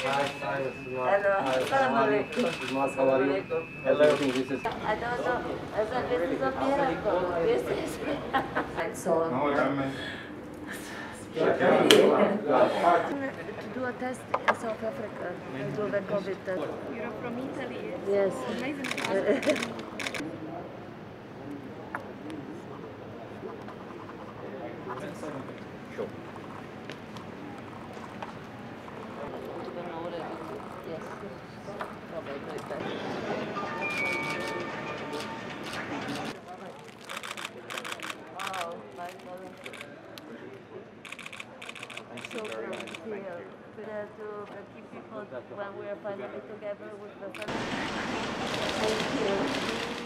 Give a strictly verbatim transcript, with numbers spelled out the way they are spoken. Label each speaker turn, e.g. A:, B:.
A: Hi, hi, Smart.
B: Hello,
A: Hi,
B: Assalamu
A: how are you?
B: alaikum.
A: Smart, how are you? Everything, this is...
B: I don't know. I said, this is a miracle. This is. And so. To do a test in South Africa and do the COVID test.
C: You're from Italy.
B: Yes.
C: Amazing.
A: Sure.
B: Yes. Probably do it better. Wow, five dollars. So proud to feel to the to the key people when we are finally together with the family. Thank you.